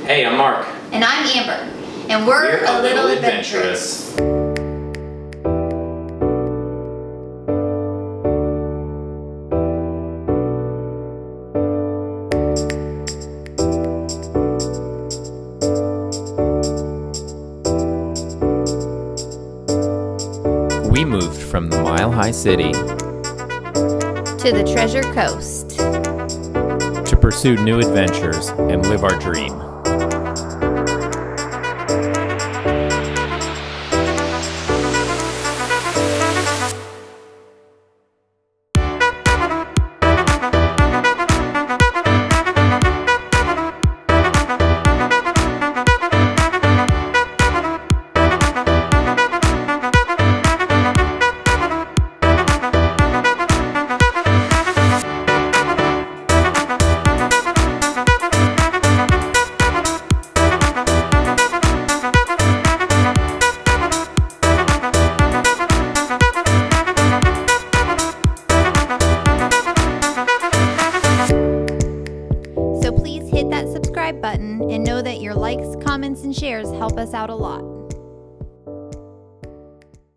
Hey, I'm Mark. And I'm Amber. And we're a little adventurous. We moved from the Mile High City To the Treasure Coast. to pursue new adventures and live our dream. So please hit that subscribe button and know that your likes, comments, and shares help us out a lot.